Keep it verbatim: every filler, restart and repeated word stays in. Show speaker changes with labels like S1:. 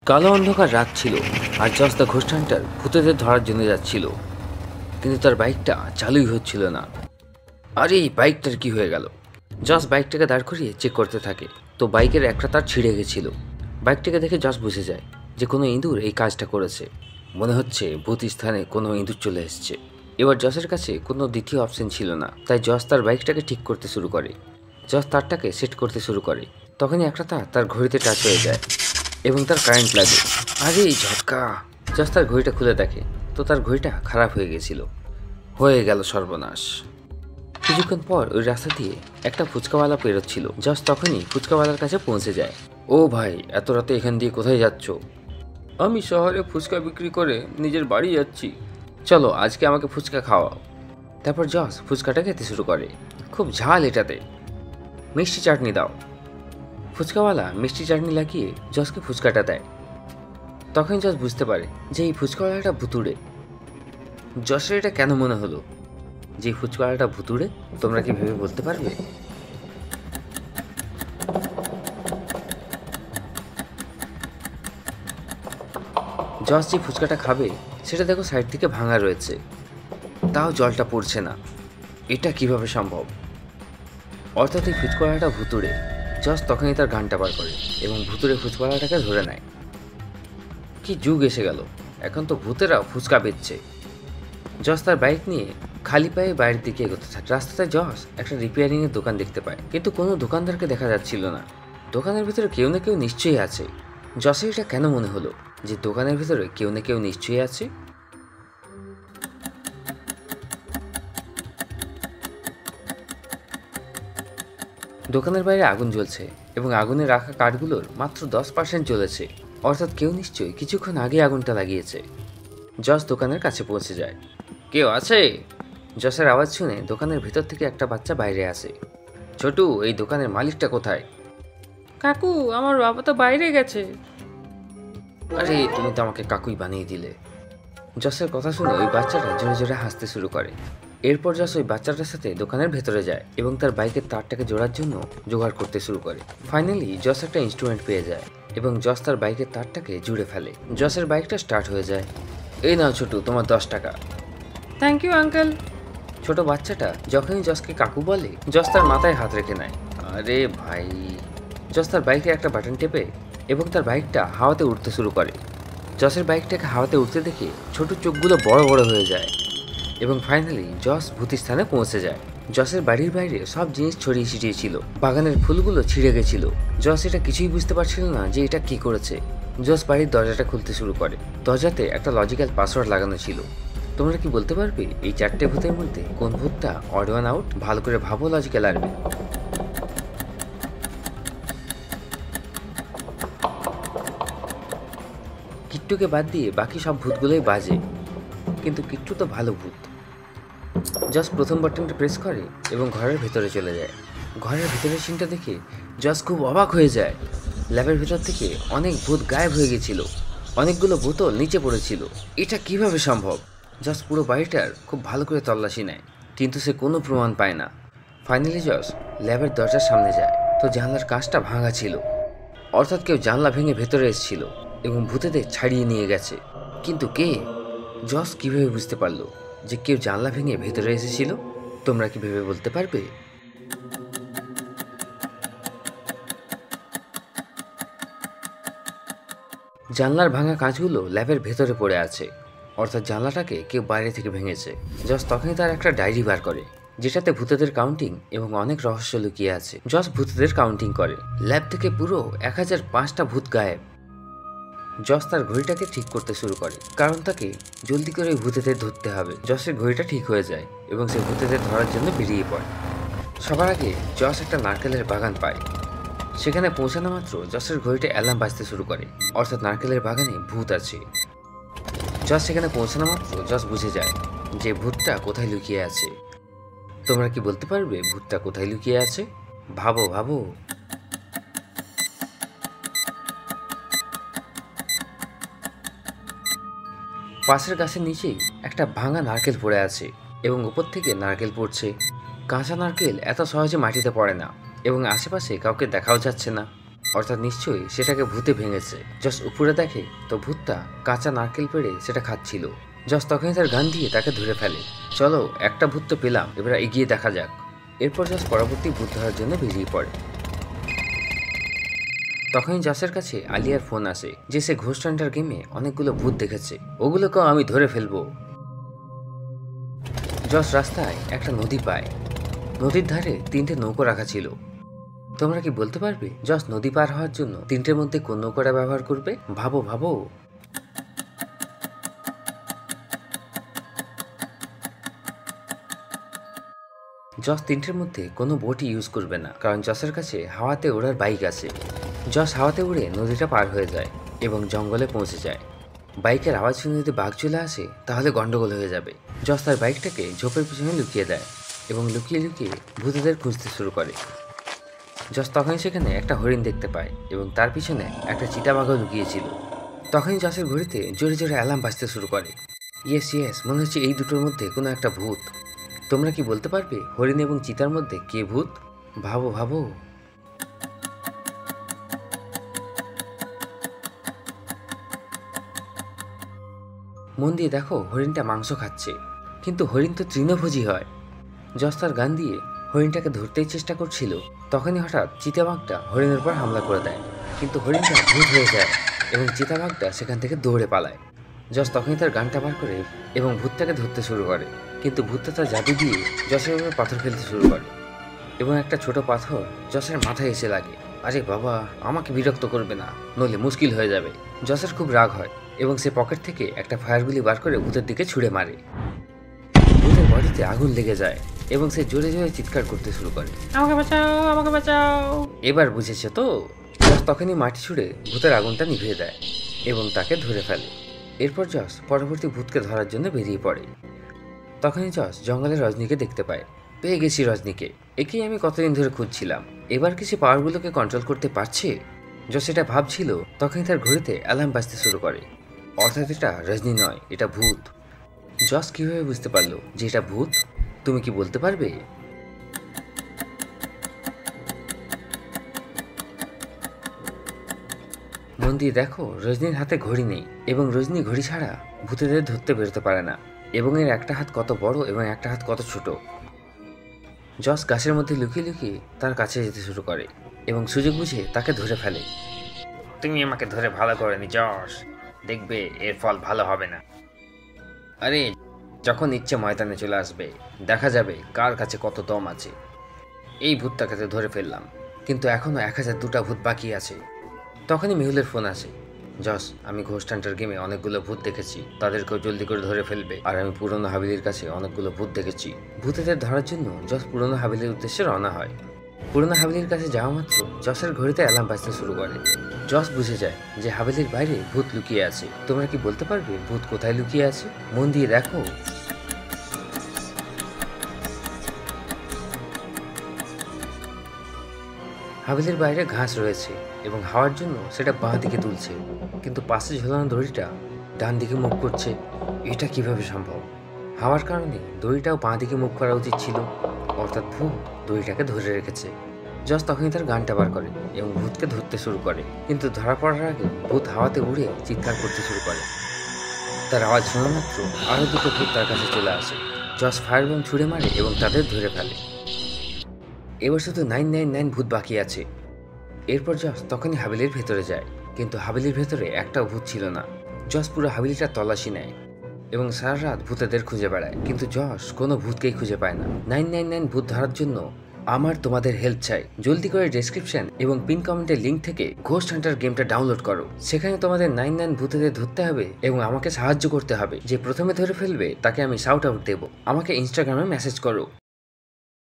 S1: কালো অন্ধকার রাত ছিল আর জস দ্য ঘোস্ট হান্টার ভূতেদের ধরার জন্য যাচ্ছিল, কিন্তু তার বাইকটা চালুই হচ্ছিল না। আরে এই বাইকটার কি হয়ে গেল? জস বাইকটাকে দাঁড় করিয়ে চেক করতে থাকে, তো বাইকের একটা তার ছিঁড়ে গেছিল। বাইকটাকে দেখে জস বুঝে যায় যে কোনো ইঁদুর এই কাজটা করেছে। মনে হচ্ছে ভূত স্থানে কোনো ইঁদুর চলে এসছে। এবার জসের কাছে কোনো দ্বিতীয় অপশন ছিল না, তাই জস তার বাইকটাকে ঠিক করতে শুরু করে। জস তারটাকে সেট করতে শুরু করে, তখনই একটা তার তার ঘড়িতে টাচ হয়ে যায় এবং তার কারেন্ট লাগে। আরে এই ঝটকা! জস তার ঘড়িটা খুলে দেখে, তো তার ঘড়িটা খারাপ হয়ে গেছিল। হয়ে গেল সর্বনাশ। কিছুক্ষণ পর ওই রাস্তা দিয়ে একটা ফুচকাওয়ালা পেরোচ্ছিল। জস তখনই ফুচকাওয়ালার কাছে পৌঁছে যায়। ও ভাই, এত রাতে এখান দিয়ে কোথায় যাচ্ছ? আমি শহরে ফুচকা বিক্রি করে নিজের বাড়ি যাচ্ছি। চলো আজকে আমাকে ফুচকা খাওয়াও। তারপর জস ফুচকাটা খেতে শুরু করে। খুব ঝাল এটাতে, মিষ্টি চাটনি দাও। ফুচকাওয়ালা মিষ্টি চাটনি লাগিয়ে জসকে ফুচকাটা দেয়। তখন জস বুঝতে পারে যে এই ফুচকাওয়ালাটা ভুতুড়ে। জসের এটা কেন মনে হলো যে ফুচকাওয়ালাটা ভুতুড়ে? তোমরা কি ভেবে বলতে পারবে? জস যে ফুচকাটা খাবে সেটা দেখো সাইড থেকে ভাঙা রয়েছে, তাও জলটা পড়ছে না। এটা কিভাবে সম্ভব? অর্থাৎ এই ফুচকাওয়ালাটা ভুতুড়ে। জস তখনই তার গানটা বার করে এবং ভুতুড়ে ফুচকাওয়ালাটাকে ধরে নেয়। কি যুগ এসে গেল, এখন তো ভূতেরাও ফুচকা বেচছে। জস তার বাইক নিয়ে খালি পায়ে বাইরের দিকে এগোতে থাকে। রাস্তাতে জস একটা রিপেয়ারিং এর দোকান দেখতে পায়, কিন্তু কোনো দোকানদারকে দেখা যাচ্ছিল না। দোকানের ভিতরে কেউ না কেউ নিশ্চয়ই আছে। জসের এটা কেন মনে হলো যে দোকানের ভিতরে কেউ না কেউ নিশ্চয়ই আছে? দোকানের বাইরে আগুন জ্বলছে এবং আগুনে রাখা কাঠগুলোর মাত্র দশ পার্সেন্ট জ্বলেছে, অর্থাৎ কেউ নিশ্চয়ই কিছুক্ষণ আগে আগুনটা লাগিয়েছে। জস দোকানের কাছে পৌঁছে যায়। কেউ আছে? জসের আওয়াজ শুনে দোকানের ভেতর থেকে একটা বাচ্চা বাইরে আসে। ছোটু, এই দোকানের মালিকটা কোথায়?
S2: কাকু, আমার বাবা তো বাইরে গেছে।
S1: আরে তুমি তো আমাকে কাকুই বানিয়ে দিলে। জসের কথা শুনে ওই বাচ্চাটা জোরে জোরে হাসতে শুরু করে। এরপর জস ওই বাচ্চাটার সাথে দোকানের ভেতরে যায় এবং তার বাইকের তারটাকে জোড়ার জন্য জোগাড় করতে শুরু করে। ফাইনালি জস একটা ইনস্ট্রুমেন্ট পেয়ে যায় এবং জস তার বাইকের তারটাকে জুড়ে ফেলে। জসের বাইকটা স্টার্ট হয়ে যায়। এই নাও ছোটু, তোমার দশ টাকা।
S2: Thank you uncle.
S1: ছোট বাচ্চাটা যখনই জসকে কাকু বলে, জস তার মাথায় হাত রেখে নেয়। আরে ভাই! জস তার বাইকে একটা বাটন টেপে এবং তার বাইকটা হাওয়াতে উঠতে শুরু করে। জসের বাইকটাকে হাওয়াতে উঠতে দেখে ছোট চোখগুলো বড় বড় হয়ে যায় এবং ফাইনালি জস ভূতি স্থানে পৌঁছে যায়। জসের বাড়ির বাইরে সব জিনিস ছড়িয়ে ছিটিয়ে ছিল, বাগানের ফুলগুলো ছিঁড়ে গেছিল। জস এটা কিছুই বুঝতে পারছিল না যে এটা কি করেছে। জস বাড়ির দরজাটা খুলতে শুরু করে। দরজাতে একটা লজিক্যাল পাসওয়ার্ড লাগানো ছিল। তোমরা কি বলতে পারবে এই চারটে ভূতের মধ্যে কোন ভূতটা অড ওয়ান আউট? ভালো করে ভাবো লজিক্যাল আর্মি। কিট্টুকে বাদ দিয়ে বাকি সব ভূতগুলোই বাজে, কিন্তু কিট্টু তো ভালো ভূত। জস প্রথম বাটনটা প্রেস করে এবং ঘরের ভেতরে চলে যায়। ঘরের ভেতরের সিনটা দেখে জস খুব অবাক হয়ে যায়। ল্যাবের ভেতর থেকে অনেক ভূত গায়েব হয়ে গেছিল, অনেকগুলো বোতল নিচে পড়েছিল। এটা কিভাবে সম্ভব? জস পুরো বাড়িটার খুব ভালো করে তল্লাশি নেয়, কিন্তু সে কোনো প্রমাণ পায় না। ফাইনালি জস ল্যাবের দরজার সামনে যায়, তো জানলার কাঁচটা ভাঙা ছিল, অর্থাৎ কেউ জানলা ভেঙে ভেতরে এসেছিল এবং ভূতেদের ছাড়িয়ে নিয়ে গেছে। কিন্তু কে? জস কিভাবে বুঝতে পারলো যে কেউ জানলা ভেঙে ভেতরে এসেছিল? তোমরা কি ভেবে বলতে পারবে? জানলার ভাঙা কাঁচগুলো ল্যাবের ভেতরে পড়ে আছে, অর্থাৎ জানলাটাকে কেউ বাইরে থেকে ভেঙেছে। জস তখনই তার একটা ডায়েরি বার করে, যেটাতে ভূতেদের কাউন্টিং এবং অনেক রহস্য লুকিয়ে আছে। জস ভূতেদের কাউন্টিং করে। ল্যাব থেকে পুরো এক হাজার পাঁচটা ভূত গায়েব। জস তার ঘড়িটাকে ঠিক করতে শুরু করে, কারণ তাকে জলদি করে ভূতেদের ধরতে হবে। জসের ঘড়িটা ঠিক হয়ে যায় এবং সে ভূতেদের ধরার জন্য বেরিয়ে পড়ে। সবার আগে জস একটা নারকেলের বাগান পায়। সেখানে পৌঁছানো মাত্র জসের ঘড়িটা অ্যালার্ম বাজতে শুরু করে, অর্থাৎ নারকেলের বাগানে ভূত আছে। জস সেখানে পৌঁছানো মাত্র জস বুঝে যায় যে ভূতটা কোথায় লুকিয়ে আছে। তোমরা কি বলতে পারবে ভূতটা কোথায় লুকিয়ে আছে? ভাবো ভাবো। পাশের গাছের নিচেই একটা ভাঙা নারকেল পড়ে আছে এবং উপর থেকে নারকেল পড়ছে। কাঁচা নারকেল এত সহজে মাটিতে পড়ে না এবং আশেপাশে কাউকে দেখাও যাচ্ছে না। অর্থাৎ নিশ্চয়ই সেটাকে ভূতে ভেঙেছে। জস উপরে দেখে তো ভূতটা কাঁচা নারকেল পেড়ে সেটা খাচ্ছিল। জস তখনই তার গান দিয়ে তাকে ধরে ফেলে। চলো, একটা ভূত তো পেলাম, এবার এগিয়ে দেখা যাক। এরপর জস পরবর্তী ভূত ধরার জন্য বেরিয়ে পড়ে। তখনই জসের কাছে আলিয়ার ফোন আসে যে সে ঘোস্ট হান্টার গেমে অনেকগুলো ভূত দেখেছে, ওগুলোকেও আমি ধরে ফেলবো। জস রাস্তায় একটা নদী পায়। নদীর ধারে তিনটে নৌকো রাখা ছিল। তোমরা কি বলতে পারবে জস নদী পার হওয়ার জন্য তিনটের মধ্যে কোন নৌকাটা ব্যবহার করবে? ভাবো ভাবো। জস তিনটের মধ্যে কোনো বোটই ইউজ করবে না, কারণ জসের কাছে হাওয়াতে ওড়ার বাইক আছে। জস হাওয়াতে উড়ে নদীটা পার হয়ে যায় এবং জঙ্গলে পৌঁছে যায়। বাইকের আওয়াজ শুনে যদি বাঘ চলে আসে তাহলে গন্ডগোল হয়ে যাবে। জস তার বাইকটাকে ঝোপের পিছনে লুকিয়ে দেয় এবং লুকিয়ে লুকিয়ে ভূতেদের খুঁজতে শুরু করে। জস তখনই সেখানে একটা হরিণ দেখতে পায় এবং তার পিছনে একটা চিতাবাঘও লুকিয়েছিল। তখনই জসের ঘড়িতে জোরে জোরে অ্যালার্ম বাজতে শুরু করে। ইয়েস ইয়েস, মনে হচ্ছে এই দুটোর মধ্যে কোনো একটা ভূত। তোমরা কি বলতে পারবে হরিণ এবং চিতার মধ্যে কে ভূত? ভাবো ভাবো। মন দিয়ে দেখো, হরিণটা মাংস খাচ্ছে, কিন্তু হরিণ তো তৃণভোজী হয়। জস তার গান দিয়ে হরিণটাকে ধরতেই চেষ্টা করছিল, তখনই হঠাৎ চিতাবাঘটা হরিণের উপর হামলা করে দেয়। কিন্তু হরিণটা ভূত হয়ে যায় এবং চিতাবাঘটা সেখান থেকে দৌড়ে পালায়। জস তখনই তার গানটা বার করে এবং ভূতটাকে ধরতে শুরু করে, কিন্তু ভূতটা তার জাদু দিয়ে জসের উপর পাথর ফেলতে শুরু করে এবং একটা ছোট পাথর জসের মাথায় এসে লাগে। আরে বাবা, আমাকে বিরক্ত করবে না, নইলে মুশকিল হয়ে যাবে। জসের খুব রাগ হয় এবং সে পকেট থেকে একটা ফায়ার গুলি বার করে ভূতের দিকে ছুঁড়ে মারে। ভূতের বডিতে আগুন লেগে যায় এবং সে জোরে জোরে চিৎকার করতে শুরু করে,
S2: আমাকে বাঁচাও, আমাকে বাঁচাও।
S1: এবার বুঝেছে তো? জস তখনই মাটি ছুঁড়ে ভূতের আগুনটা নিভিয়ে দেয় এবং তাকে ধরে ফেলে। এরপর জস পরবর্তী ভূতকে ধরার জন্য বেরিয়ে পড়ে। তখনই জস জঙ্গলে রজনীকে দেখতে পায়। পেয়ে গেছি রজনীকে, একেই আমি কতদিন ধরে খুঁজছিলাম। এবার কি সে পাওয়ারগুলোকে কন্ট্রোল করতে পারছে? জস এটা ভাবছিল, তখনই তার ঘড়িতে অ্যালার্ম বাজতে শুরু করে। অর্থাৎ এটা রজনী নয়, এটা ভূত। জস কিভাবে বুঝতে পারলো যে এটা ভূত? তুমি কি বলতে পারবে? মন দিয়ে দেখো, রজনীর হাতে ঘড়ি নেই এবং রজনী ঘড়ি ছাড়া ভূতেদের ধরতে বেরোতে পারে না, এবং এর একটা হাত কত বড় এবং একটা হাত কত ছোট। জস গাছের মধ্যে লুকিয়ে লুকিয়ে তার কাছে যেতে শুরু করে এবং সুযোগ বুঝে তাকে ধরে ফেলে। তুমি আমাকে ধরে ভালো করেনি জস, দেখবে এর ফল ভালো হবে না। আরে, যখন ইচ্ছে ময়দানে চলে আসবে, দেখা যাবে কার কাছে কত দম আছে। এই ভূতটাকে তো ধরে ফেললাম, কিন্তু এখনো এক হাজার দুটা ভূত বাকি আছে। তখনই মেহুলের ফোন আসে। জস, আমি ঘোস্ট হান্টার গেমে অনেকগুলো ভূত দেখেছি, তাদেরকেও জলদি করে ধরে ফেলবে। আর আমি পুরনো হাবিলির কাছে অনেকগুলো ভূত দেখেছি। ভূতেদের ধরার জন্য জস পুরনো হাবিলির উদ্দেশ্যে রওনা হয়। পুরনো হাবিলির কাছে যাওয়া মাত্র জসের ঘড়িতে অ্যালার্ম বাজতে শুরু করে। জস বুঝে যায় যে হাবিলির বাইরে ভূত লুকিয়ে আছে। তোমরা কি বলতে পারবে ভূত কোথায় লুকিয়ে আছে? মন দিয়ে দেখো। হাবিলির বাইরে ঘাস রয়েছে এবং হাওয়ার জন্য সেটা বাঁ দিকে তুলছে, কিন্তু পাশে ঝোলানো দড়িটা ডান দিকে মুখ করছে। এটা কিভাবে সম্ভব? হাওয়ার কারণে দড়িটাও বাঁ দিকে মুখ করা উচিত ছিল, অর্থাৎ ভূত দড়িটাকে ধরে রেখেছে। জস তখনই তার গানটা বার করে এবং ভূতকে ধরতে শুরু করে, কিন্তু ধরা পড়ার আগে ভূত হাওয়াতে উড়ে চিৎকার করতে শুরু করে। তার আওয়াজ শোনা মাত্র আরও দুটো ভূত তার কাছে চলে আসে। জস ফায়ার বোম ছুঁড়ে মারে এবং তাদের ধরে ফেলে। এবার শুধু নাইন নাইন নাইন ভূত বাকি আছে। এরপর জস তখনই হাবিলির ভেতরে যায়, কিন্তু হাবিলির ভেতরে একটাও ভূত ছিল না। জস পুরো হাবিলিটা তল্লাশি নেয় এবং সারা রাত ভূতেদের খুঁজে বেড়ায়, কিন্তু জস কোনো ভূতকেই খুঁজে পায় না। নাইন নাইন নাইন ভূত ধরার জন্য আমার তোমাদের হেল্প চাই। জলদি করে ডেসক্রিপশন এবং পিন কমেন্টের লিঙ্ক থেকে ঘোস্ট হান্টার গেমটা ডাউনলোড করো। সেখানে তোমাদের নাইন নাইন ভূতেদের ধরতে হবে এবং আমাকে সাহায্য করতে হবে। যে প্রথমে ধরে ফেলবে তাকে আমি শাউট আউট দেবো। আমাকে ইনস্টাগ্রামে মেসেজ করো।